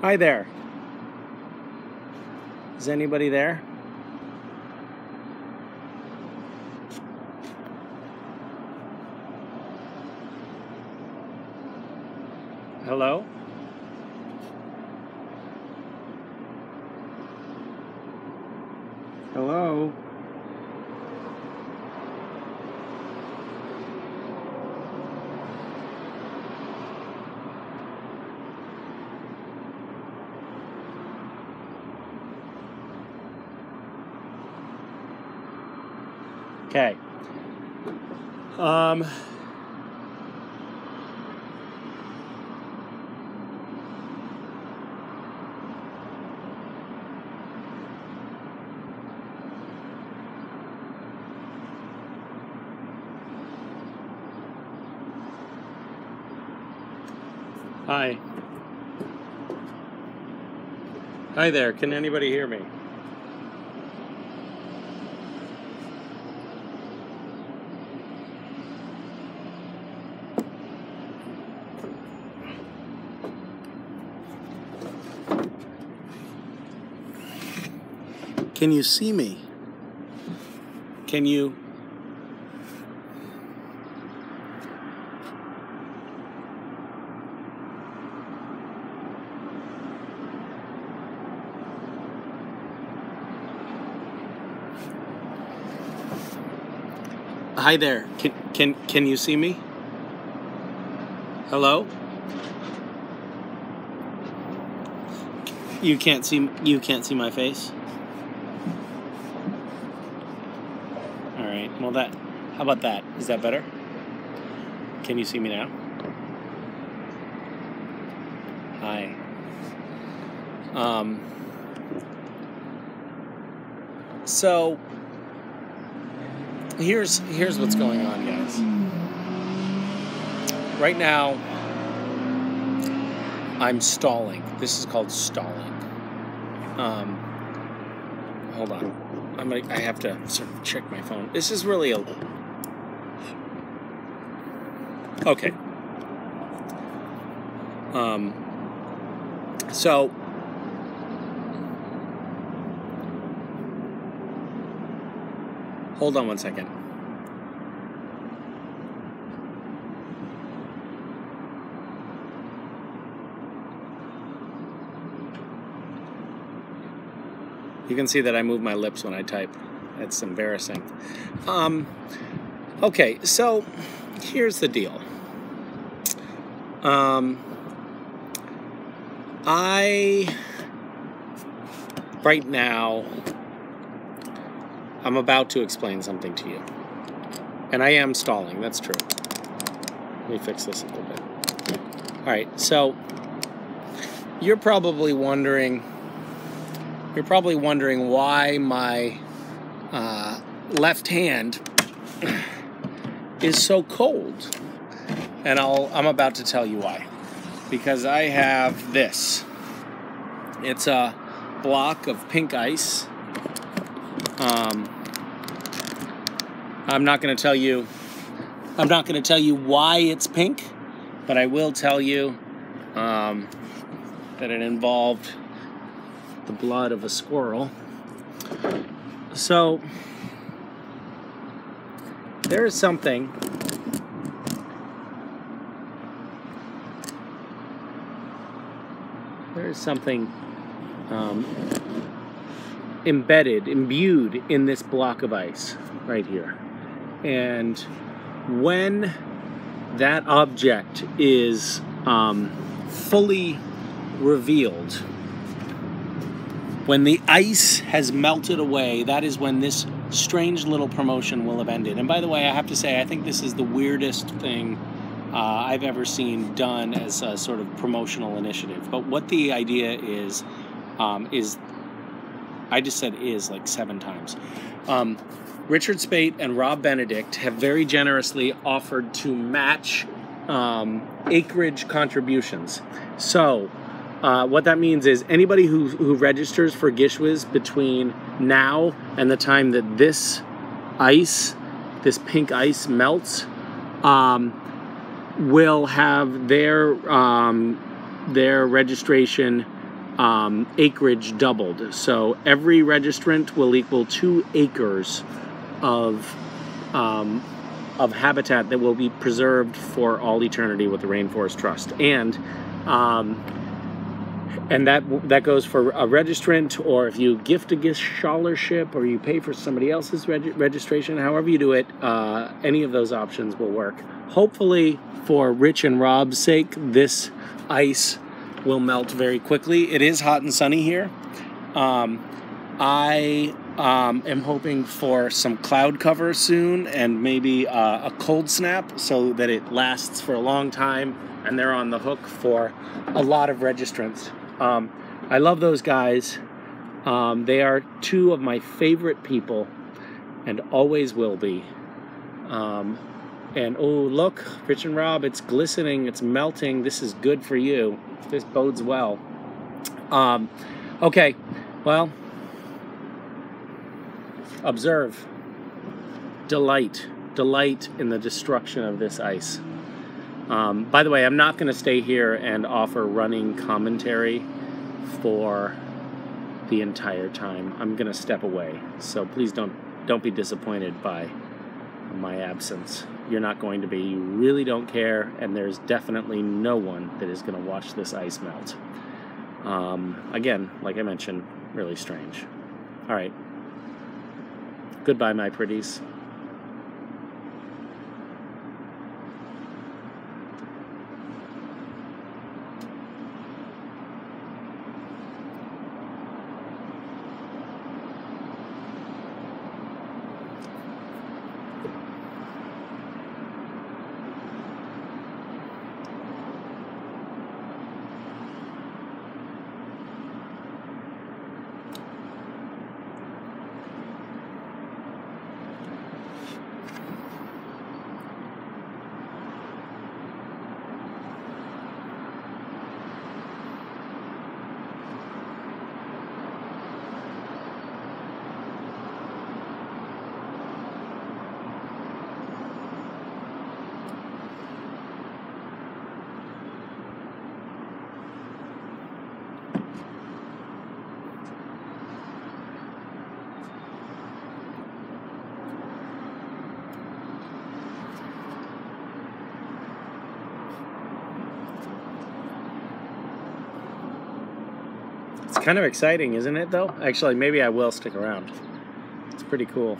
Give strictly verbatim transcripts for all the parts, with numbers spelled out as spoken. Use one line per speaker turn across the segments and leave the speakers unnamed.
Hi there. Is anybody there? Hello? Hello? Okay. Um, hi. Hi there. Can anybody hear me? Can you see me? Can you? Hi there. Can can can you see me? Hello? You can't see you can't see my face? All right. Well, that how about that? Is that better? Can you see me now? Hi. Um so Here's here's what's going on, guys. Right now, I'm stalling. This is called stalling. Um, hold on. I'm gonna, I have to sort of check my phone. This is really a... Okay. Um, so... Hold on one second. You can see that I move my lips when I type. That's embarrassing. Um, okay, so here's the deal. Um, I, right now, I'm about to explain something to you. And I am stalling, that's true. Let me fix this a little bit. All right, so you're probably wondering, you're probably wondering why my uh, left hand is so cold. And I'll, I'm about to tell you why. Because I have this. It's a block of pink ice. Um, I'm not going to tell you, I'm not going to tell you why it's pink, but I will tell you um, that it involved the blood of a squirrel. So, there is something there is something um, embedded, imbued in this block of ice right here. And when that object is um, fully revealed, when the ice has melted away, that is when this strange little promotion will have ended. And by the way, I have to say, I think this is the weirdest thing uh, I've ever seen done as a sort of promotional initiative. But what the idea is, um, is, I just said is like seven times. Um, Richard Speight and Rob Benedict have very generously offered to match um, acreage contributions. So, Uh, what that means is anybody who, who registers for Gish between now and the time that this ice, this pink ice melts, um, will have their um, their registration um, acreage doubled. So every registrant will equal two acres of um, of habitat that will be preserved for all eternity with the Rainforest Trust. And um, and that that goes for a registrant, or if you gift a gish scholarship, or you pay for somebody else's reg registration, however you do it, uh, any of those options will work. Hopefully, for Rich and Rob's sake, this ice will melt very quickly. It is hot and sunny here. Um, I um, am hoping for some cloud cover soon, and maybe uh, a cold snap so that it lasts for a long time and they're on the hook for a lot of registrants. Um, I love those guys. Um, they are two of my favorite people and always will be. Um, and oh, look, Rich and Rob, it's glistening, it's melting. This is good for you. This bodes well. Um, okay, well, observe, delight, delight in the destruction of this ice. Um, by the way, I'm not going to stay here and offer running commentary for the entire time. I'm going to step away, so please don't don't be disappointed by my absence. You're not going to be. You really don't care, and there's definitely no one that is going to watch this ice melt. Um, again, like I mentioned, really strange. All right. Goodbye, my pretties. It's kind of exciting, isn't it, though? Actually, maybe I will stick around. It's pretty cool.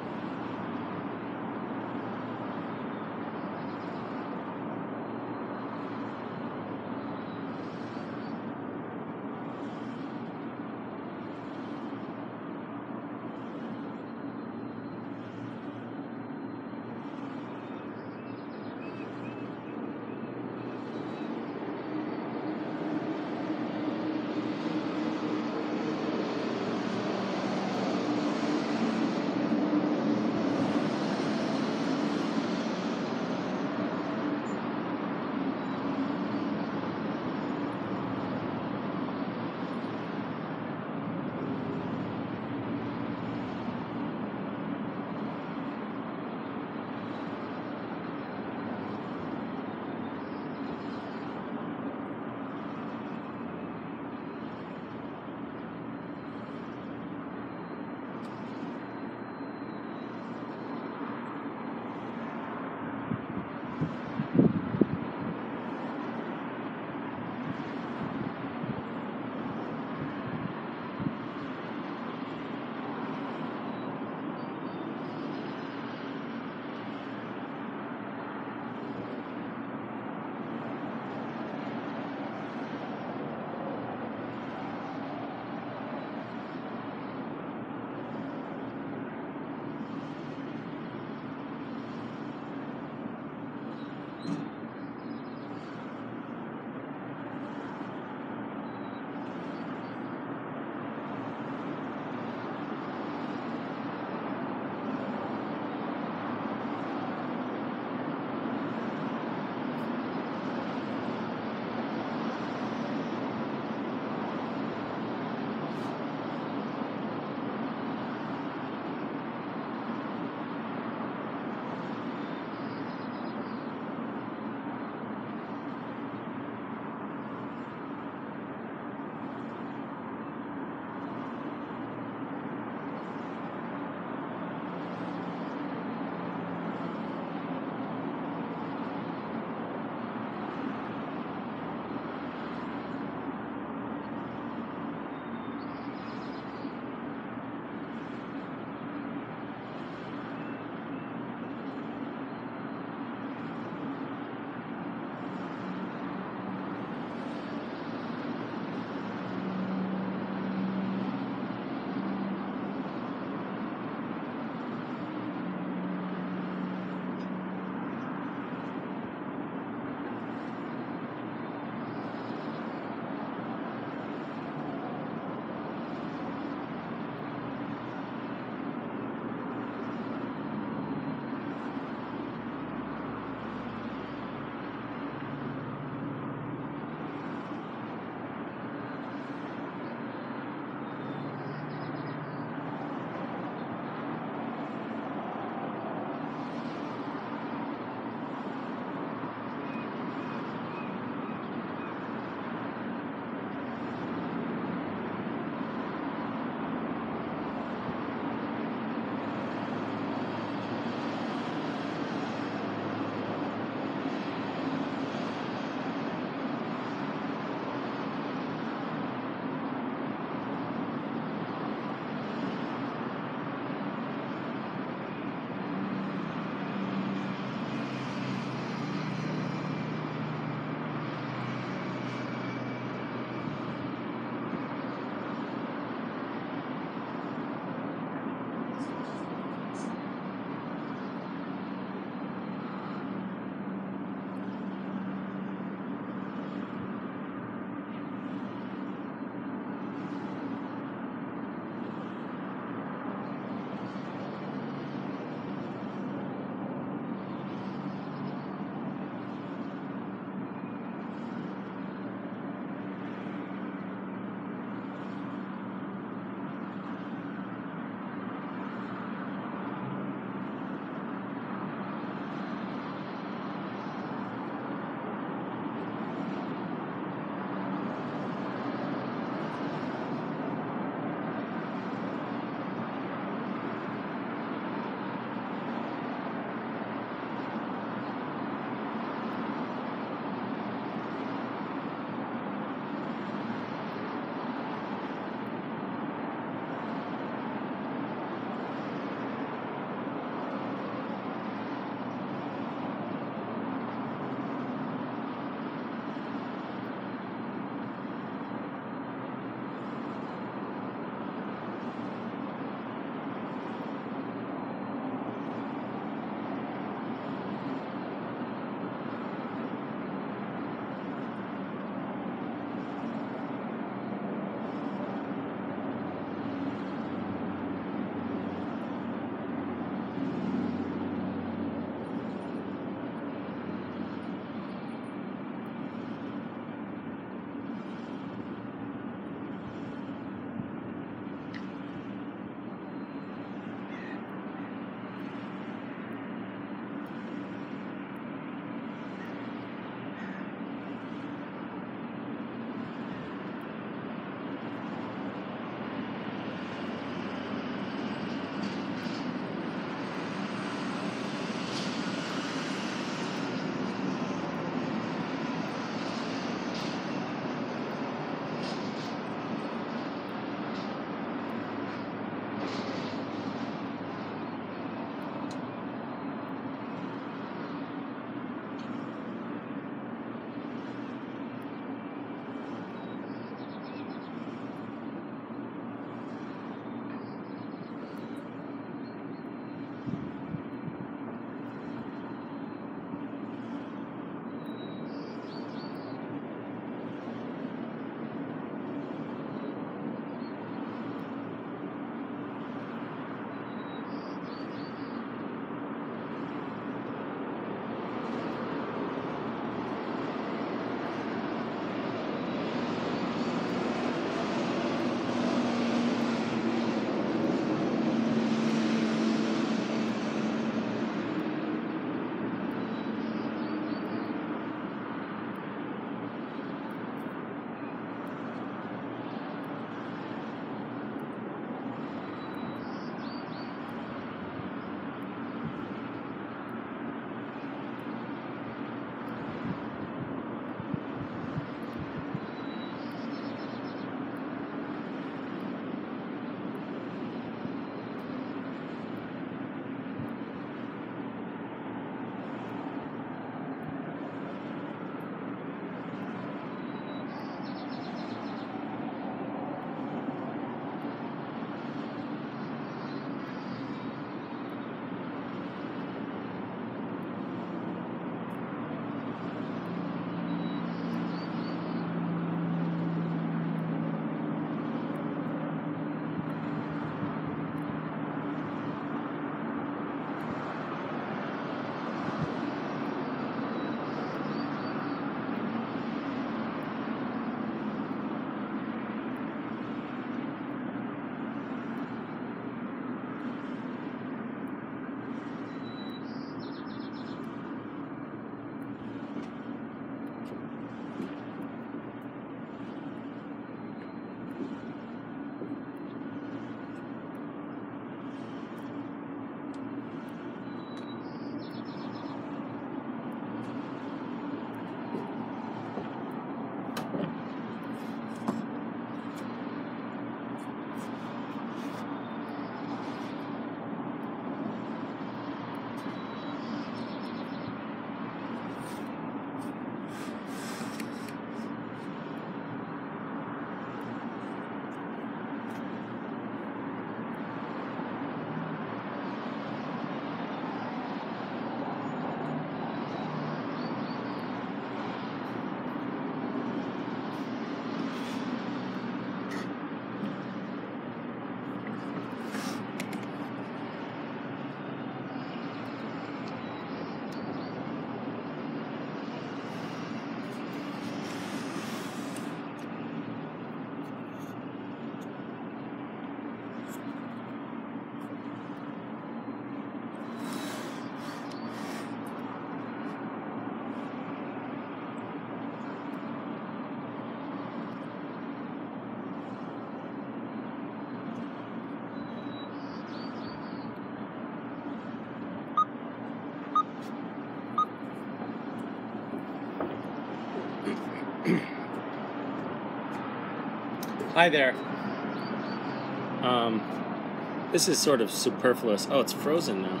Hi there. Um, this is sort of superfluous. Oh, it's frozen now.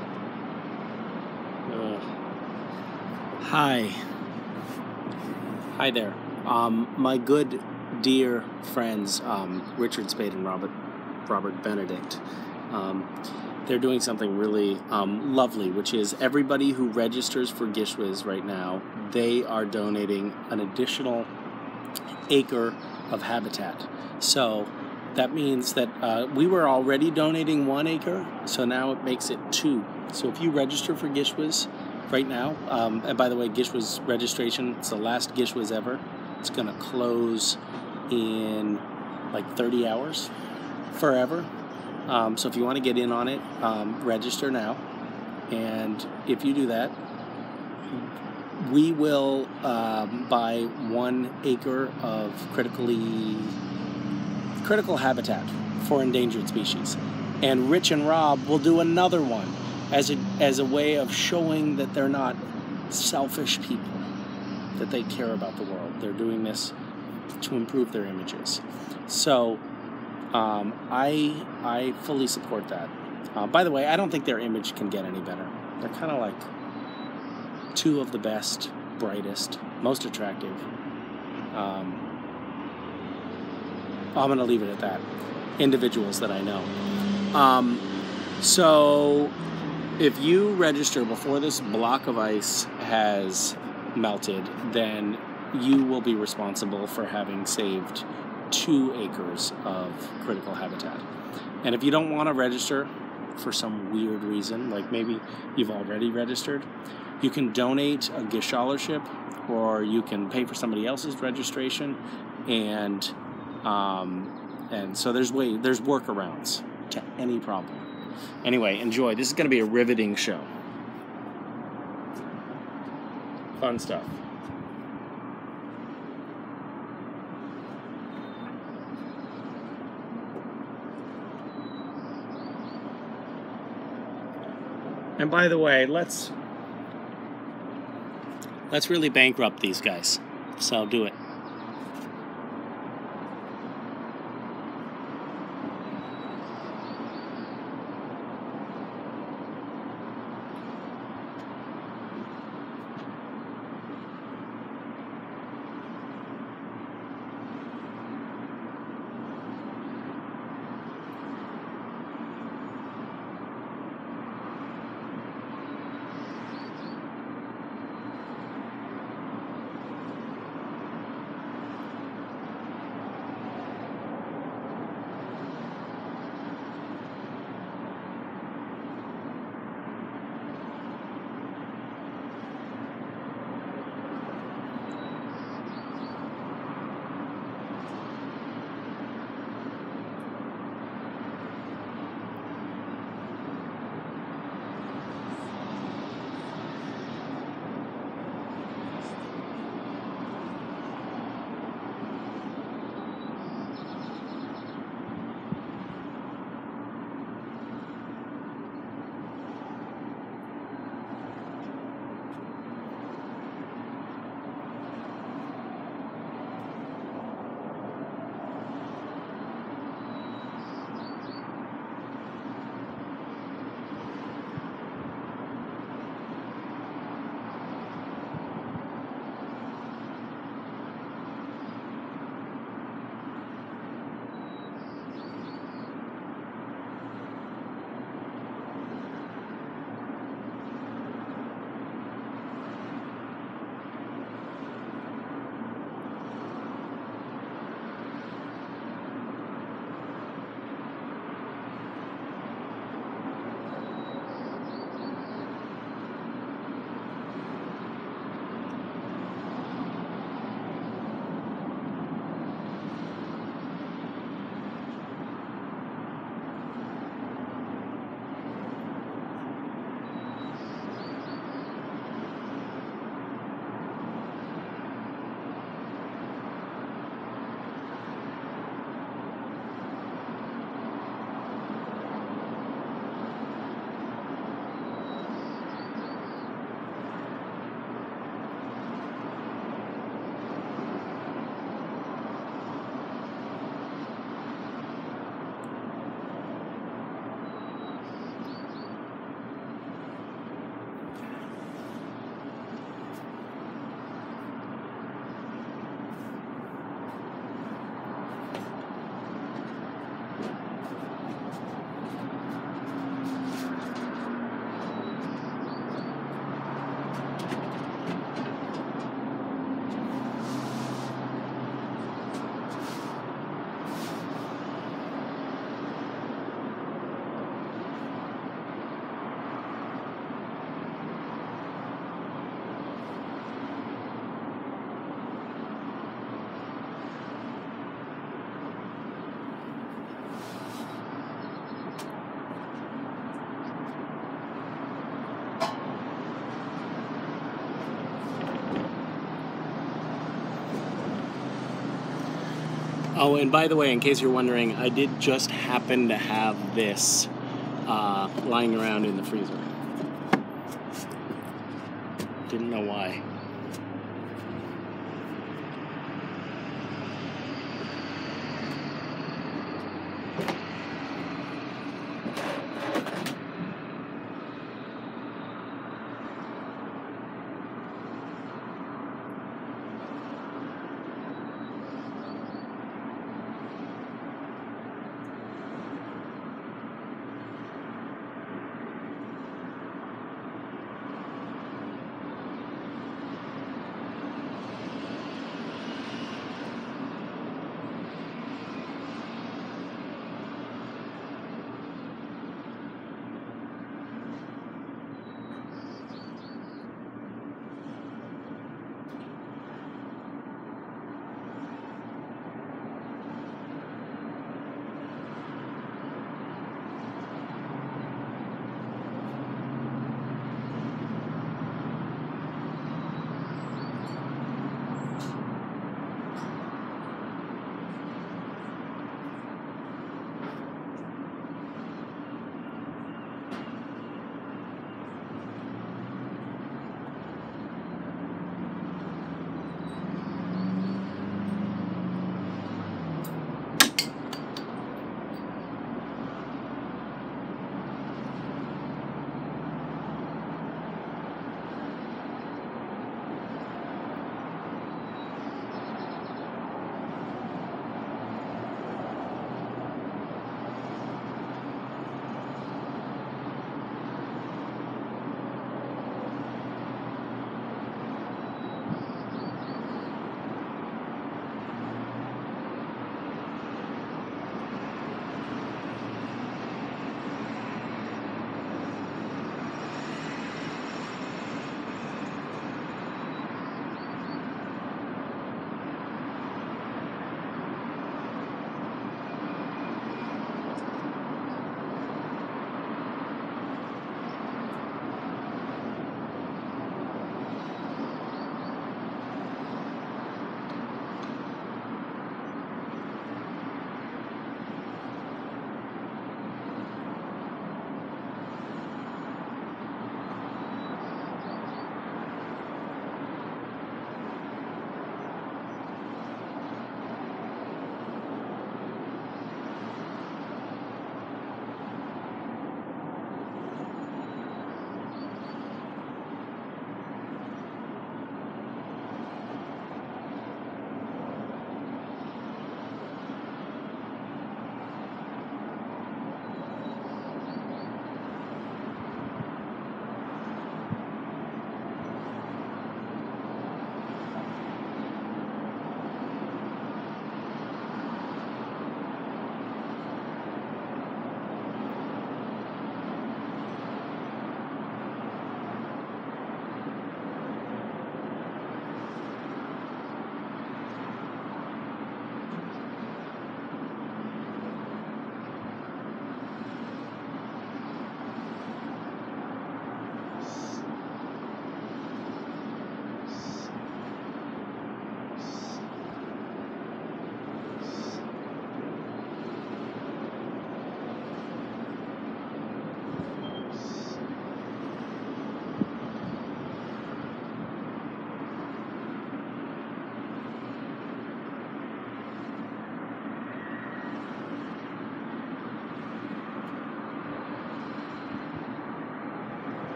Uh, hi. Hi there. Um, my good, dear friends, um, Richard Speight and Robert, Robert Benedict, um, they're doing something really um, lovely, which is everybody who registers for GishWhiz right now, they are donating an additional acre of habitat. So that means that uh, we were already donating one acre, so now it makes it two. So if you register for GishWhiz right now, um, and by the way, GishWhiz registration, it's the last GishWhiz ever. It's going to close in like thirty hours, forever. Um, so if you want to get in on it, um, register now. And if you do that, we will um, buy one acre of critically critical habitat for endangered species, and Rich and Rob will do another one as a as a way of showing that they're not selfish people, that they care about the world. They're doing this to improve their images. So um, I I fully support that. Uh, by the way, I don't think their image can get any better. They're kind of like two of the best, brightest, most attractive. Um, I'm going to leave it at that. Individuals that I know. Um, so if you register before this block of ice has melted, then you will be responsible for having saved two acres of critical habitat. And if you don't want to register for some weird reason, like maybe you've already registered, you can donate a gish scholarship, or you can pay for somebody else's registration, and um, and so there's way there's workarounds to any problem. Anyway, enjoy. This is going to be a riveting show. Fun stuff. And by the way, let's let's really bankrupt these guys. So do it. Oh, and by the way, in case you're wondering, I did just happen to have this uh, lying around in the freezer. Didn't know why.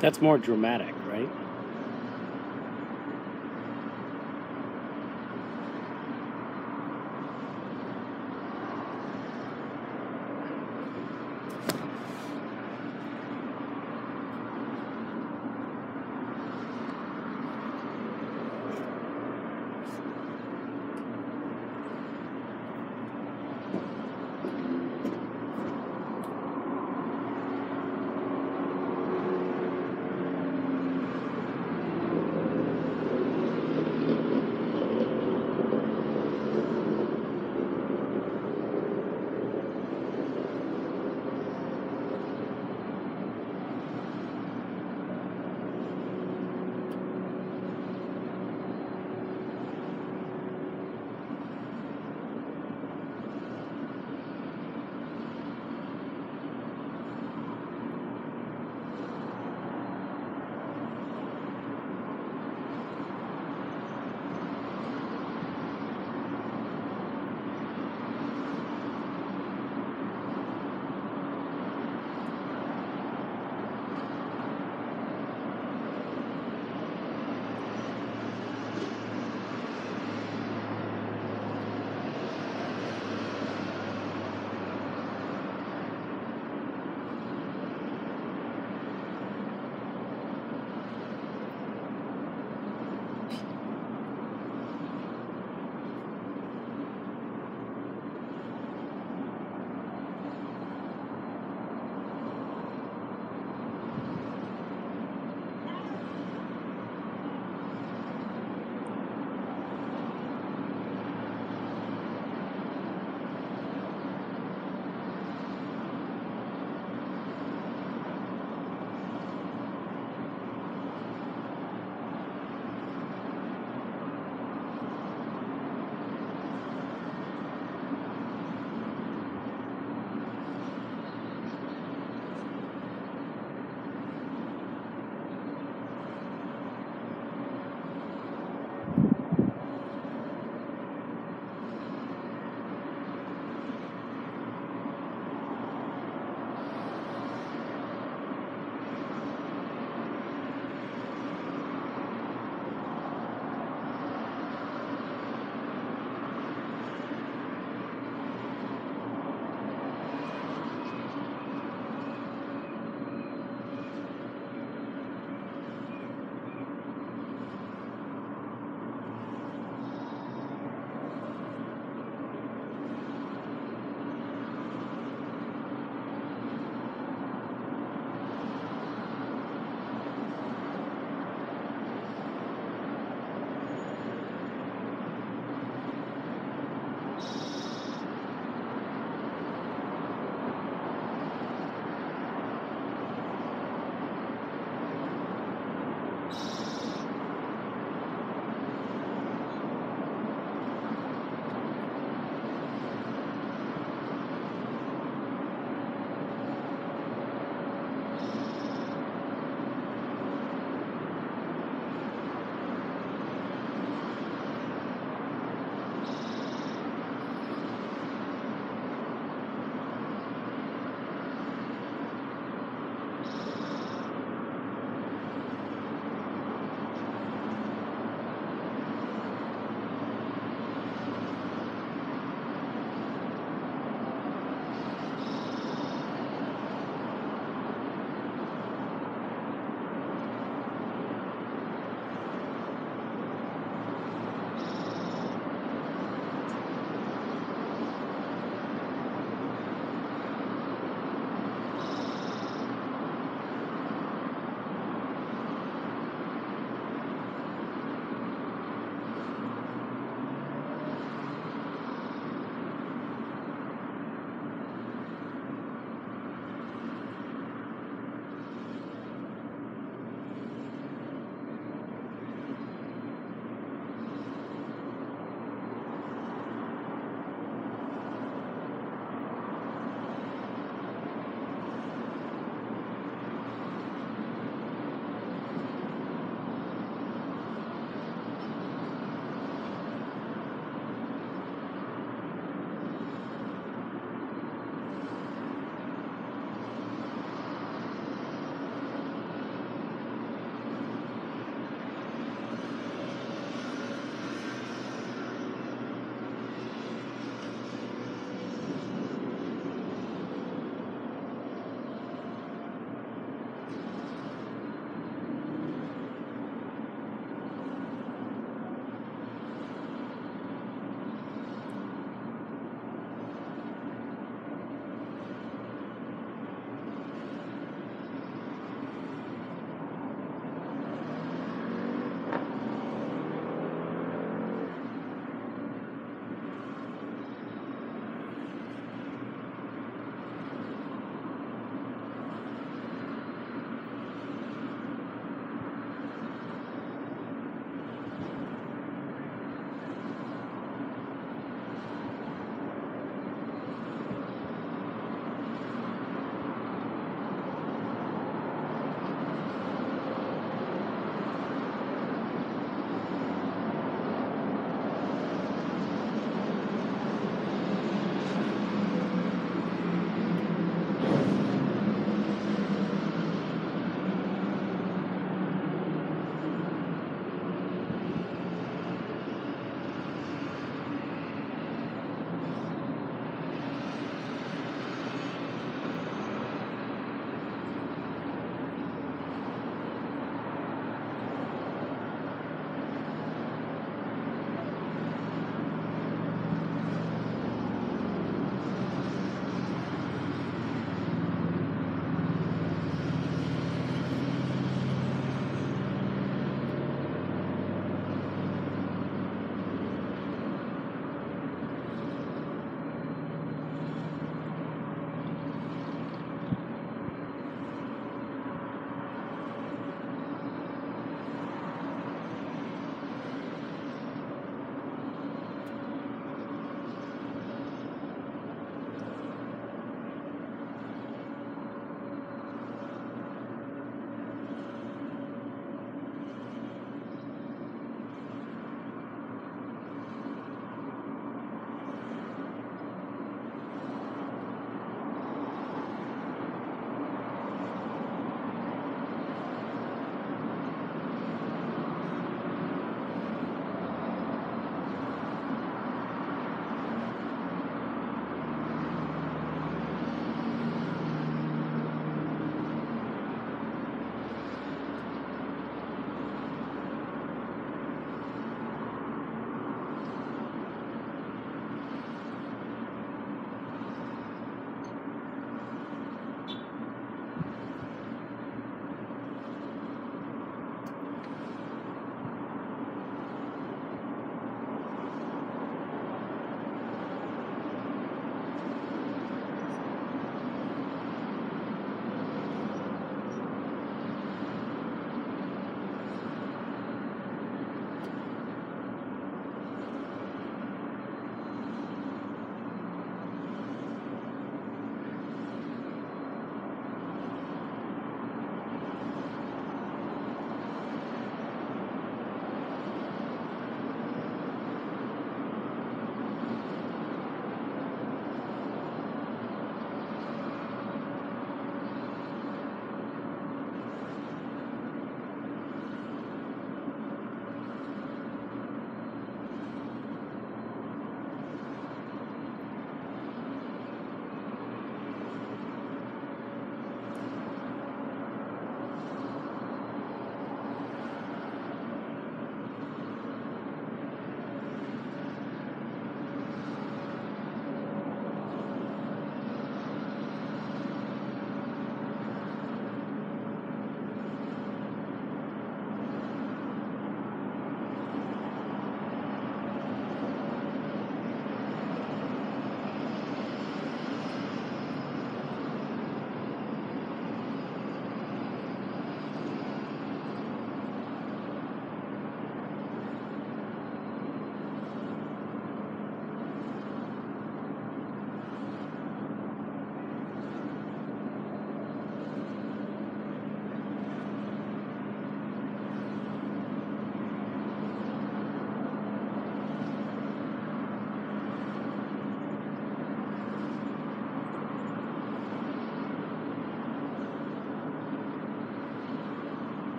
That's more dramatic, right?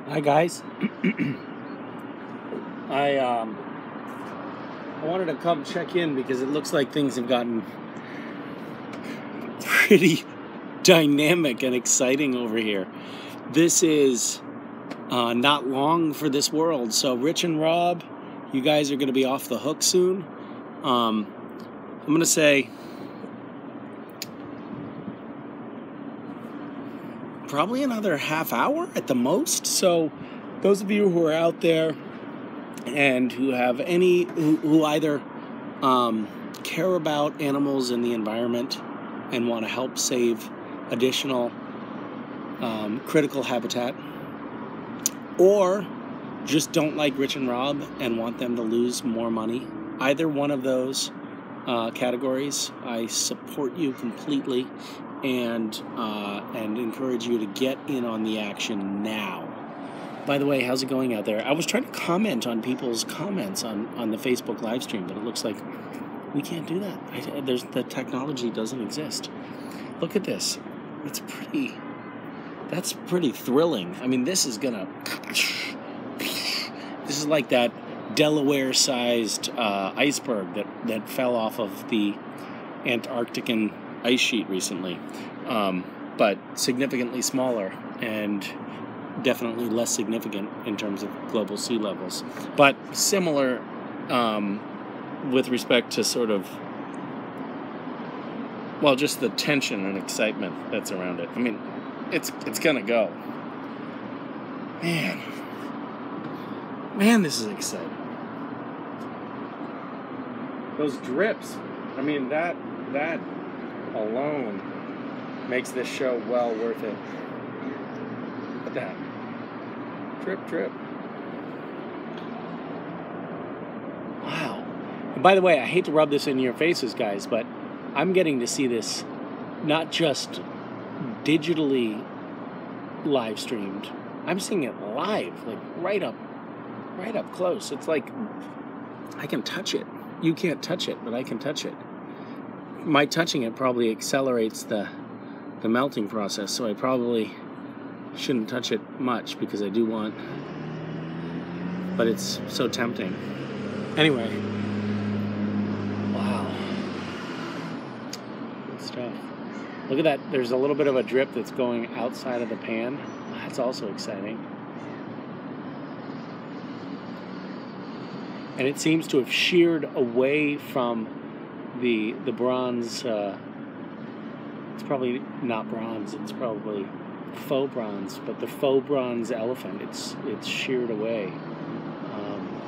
Hi guys. I um I wanted to come check in because it looks like things have gotten pretty dynamic and exciting over here. This is uh, not long for this world, so Rich and Rob, you guys are going to be off the hook soon. Um, I'm going to say probably another half hour at the most. So those of you who are out there and who have any, who, who either um, care about animals and the environment and want to help save additional um, critical habitat, or just don't like Rich and Rob and want them to lose more money, either one of those uh, categories, I support you completely and uh, and encourage you to get in on the action now. By the way, how's it going out there? I was trying to comment on people's comments on, on the Facebook live stream, but it looks like we can't do that. I, there's the technology doesn't exist. Look at this. It's pretty. That's pretty thrilling. I mean, this is gonna. This is like that Delaware-sized uh, iceberg that, that fell off of the Antarctican ice sheet recently, um, but significantly smaller and definitely less significant in terms of global sea levels, but similar um, with respect to sort of, well, just the tension and excitement that's around it. I mean, it's it's gonna go. Man, man, this is exciting. Those drips, I mean, that that alone makes this show well worth it. Look at that. Drip, drip. Wow. And by the way, I hate to rub this in your faces, guys, but I'm getting to see this not just digitally live streamed. I'm seeing it live, like right up, right up close. It's like I can touch it. You can't touch it, but I can touch it. My touching it probably accelerates the the melting process, so I probably shouldn't touch it much because I do want, but it's so tempting. Anyway, wow, good stuff. Look at that. There's a little bit of a drip that's going outside of the pan. That's also exciting. And it seems to have sheared away from the the bronze. Uh, it's probably not bronze. It's probably faux bronze, but the faux bronze elephant. It's it's sheared away. Um,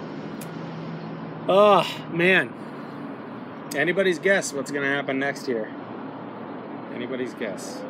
oh man! Anybody's guess what's going to happen next year? Anybody's guess?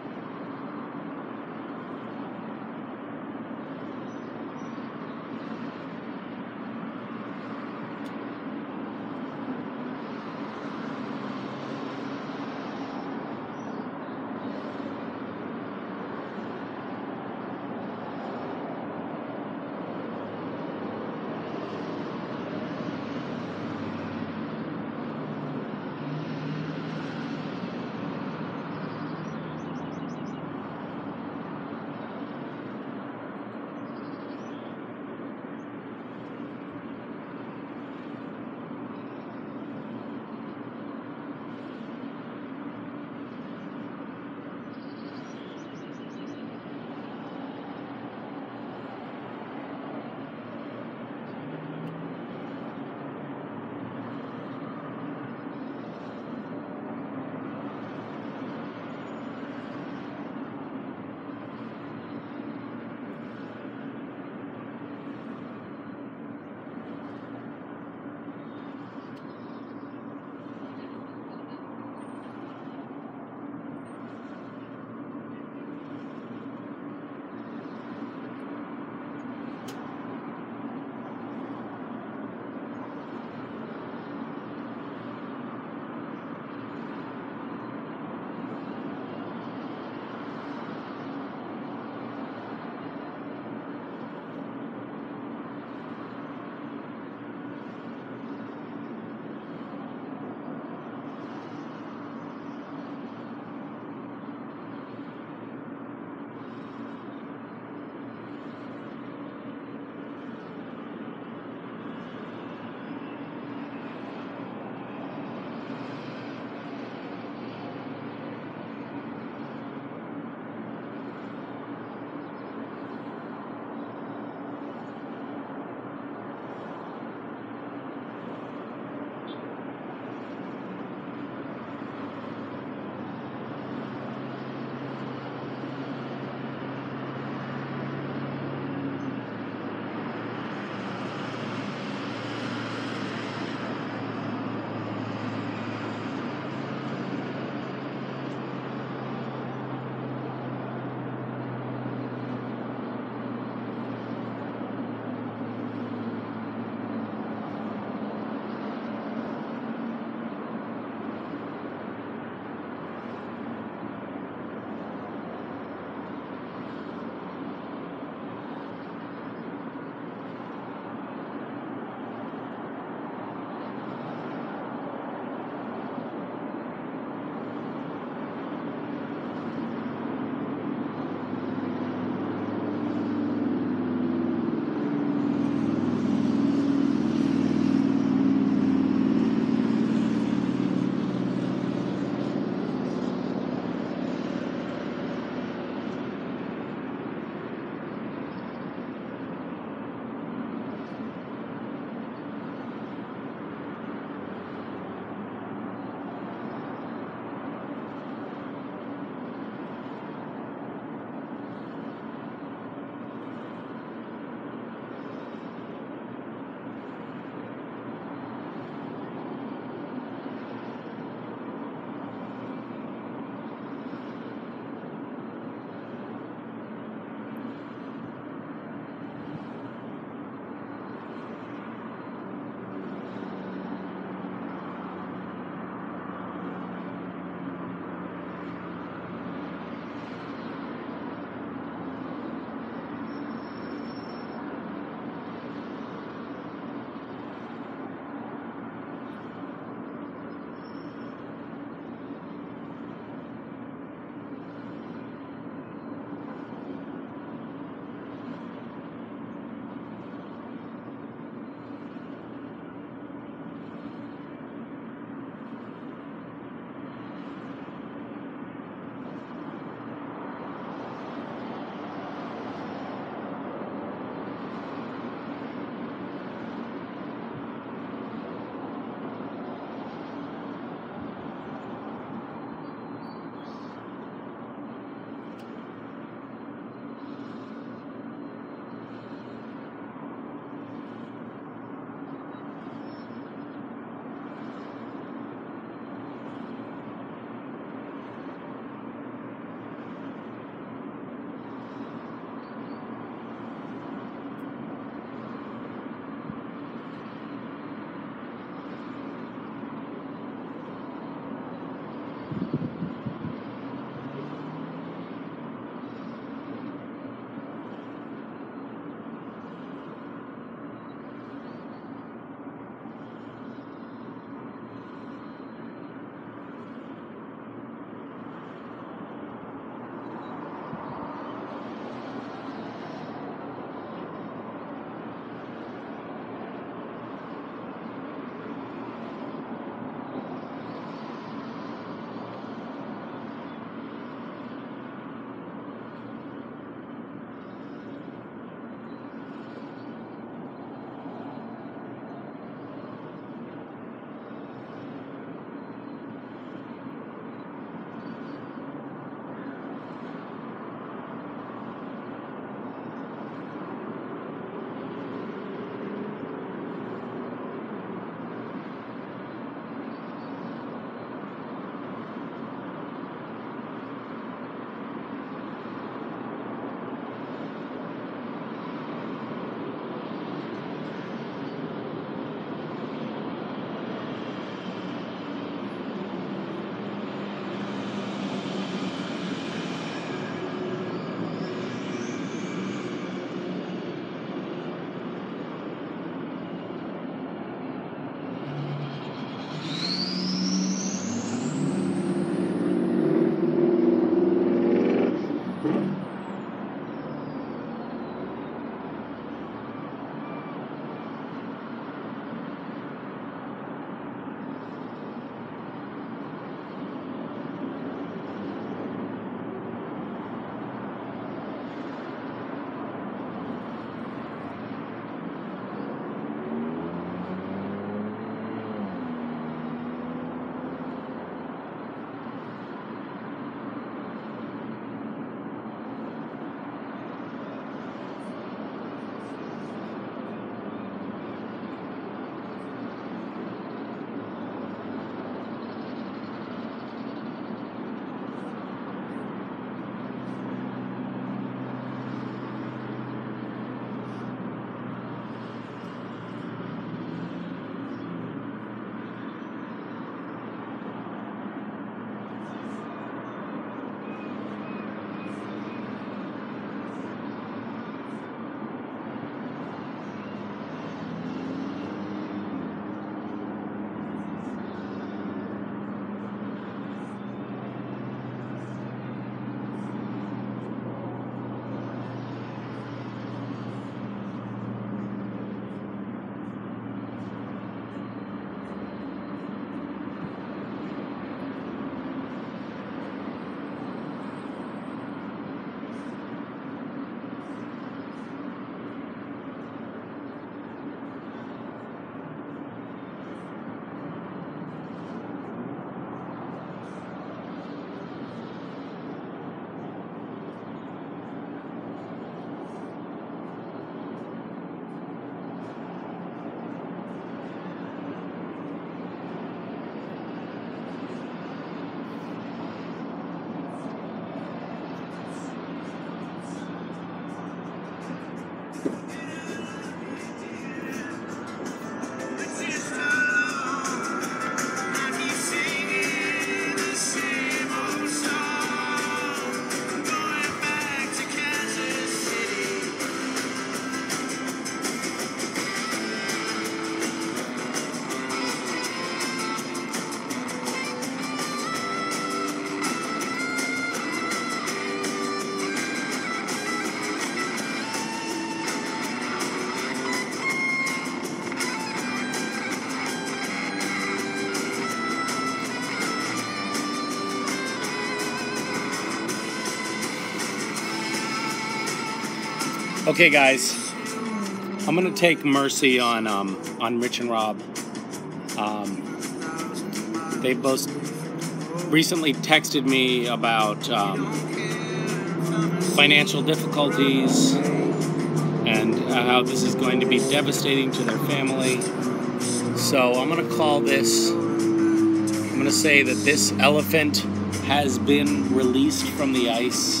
Okay, guys, I'm gonna take mercy on um, on Rich and Rob. Um, they both recently texted me about um, financial difficulties and uh, how this is going to be devastating to their family. So I'm gonna call this. I'm gonna say that this elephant has been released from the ice,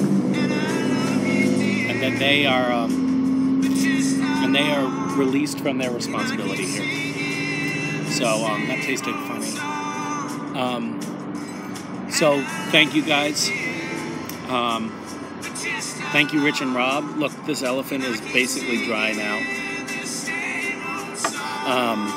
and that they are um, and they are released from their responsibility here. So um, that tasted funny. Um, so thank you guys. Um, thank you, Rich and Rob. Look, this elephant is basically dry now. Um,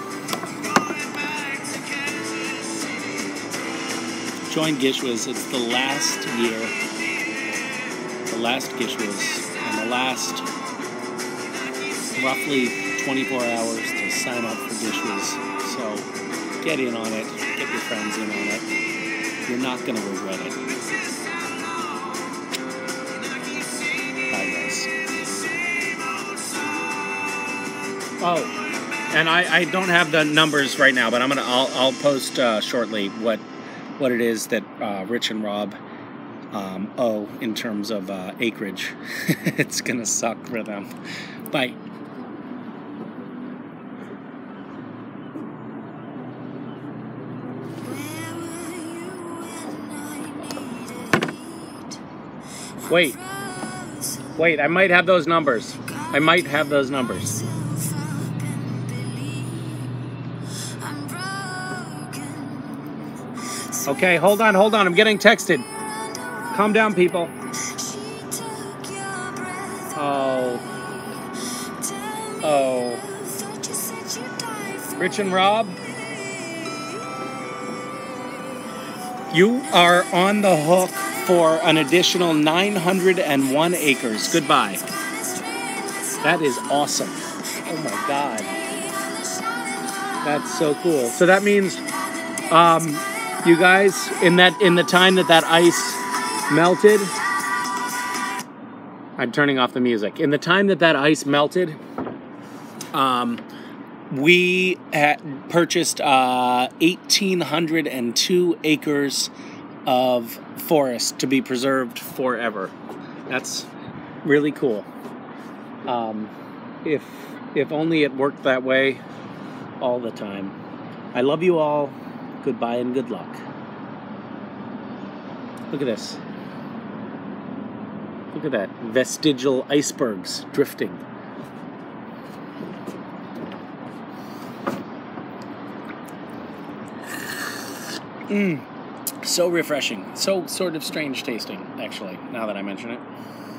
join Gish Whiz. It's the last year. The last Gish Whiz. And the last roughly twenty-four hours to sign up for Gish Whiz. So get in on it. Get your friends in on it. You're not going to regret it. Bye, guys. Oh, and I, I don't have the numbers right now, but I'm gonna I'll I'll post uh, shortly what what it is that uh, Rich and Rob um, owe in terms of uh, acreage. It's gonna suck for them. Bye. Wait, wait, I might have those numbers. I might have those numbers. Okay, hold on, hold on, I'm getting texted. Calm down, people. Oh. Oh. Rich and Rob? You are on the hook for an additional nine hundred one acres. Goodbye. That is awesome. Oh my God. That's so cool. So that means, um, you guys, in that in the time that that ice melted, I'm turning off the music. In the time that that ice melted, um, we had purchased uh, one thousand eight hundred two acres of forest to be preserved forever. That's really cool. Um, if if only it worked that way all the time. I love you all. Goodbye and good luck. Look at this. Look at that. Vestigial icebergs drifting. Mmm. So refreshing. So sort of strange tasting, actually, now that I mention it.